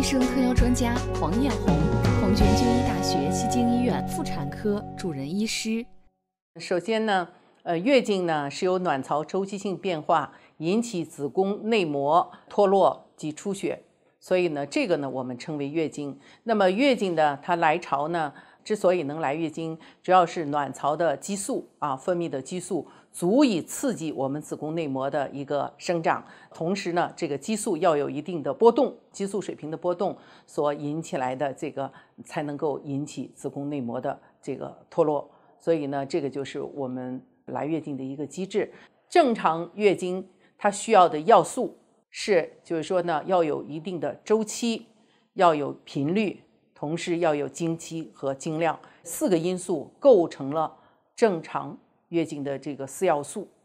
生特邀专家黄艳红，孔雀军医大学西京医院妇产科主任医师。 首先呢，月经呢是由卵巢周期性变化引起子宫内膜脱落及出血，所以呢，这个呢我们称为月经。那么月经的它来潮呢，之所以能来月经，主要是卵巢的激素分泌的激素足以刺激我们子宫内膜的一个生长，同时呢，这个激素要有一定的波动，激素水平的波动所引起来的这个才能够引起子宫内膜的这个脱落。所以呢，这个就是我们来月经的一个机制。正常月经它需要的要素就是说呢，要有一定的周期，要有频率，同时要有经期和经量，4个因素构成了正常月经的这个4要素。